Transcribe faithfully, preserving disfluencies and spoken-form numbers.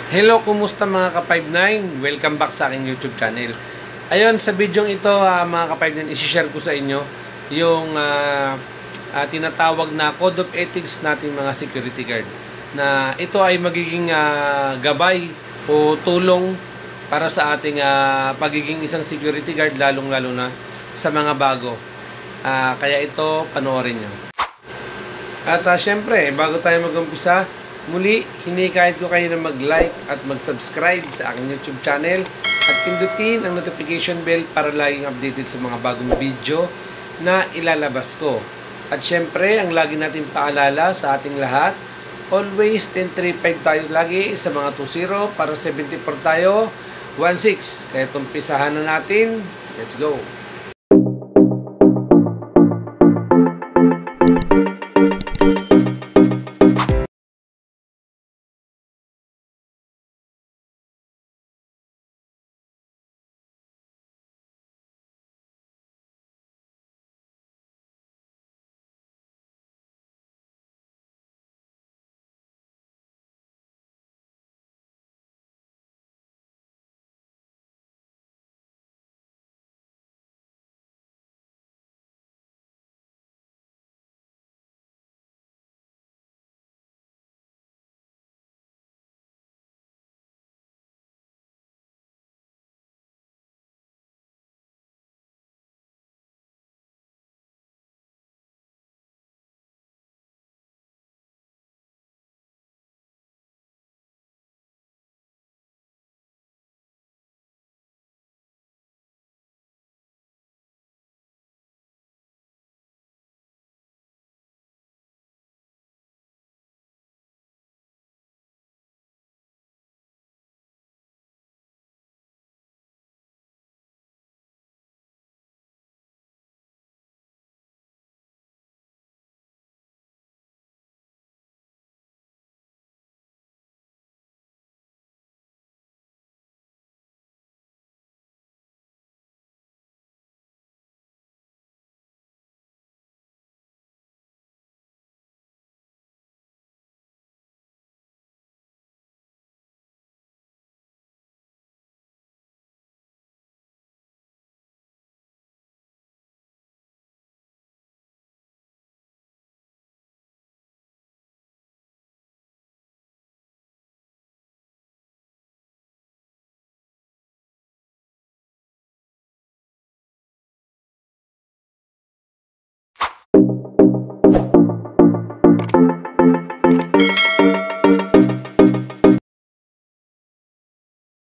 Hello, kumusta mga ka five nine? Welcome back sa aking YouTube channel. Ayun, sa video ito uh, mga ka five nine, isi-share ko sa inyo yung uh, uh, tinatawag na Code of Ethics nating mga security guard. Na ito ay magiging uh, gabay o tulong para sa ating uh, pagiging isang security guard, lalong-lalo na sa mga bago. Uh, kaya ito, panoorin nyo. At uh, syempre, bago tayo mag-umpisa, muli, hinikayat ko kayo na mag-like at mag-subscribe sa aking YouTube channel at pindutin ang notification bell para laging updated sa mga bagong video na ilalabas ko. At syempre, ang lagi natin paalala sa ating lahat, always ten three five tayo lagi sa mga two zero para seventy-four tayo, one six. Kaya tumpisahan na natin. Let's go!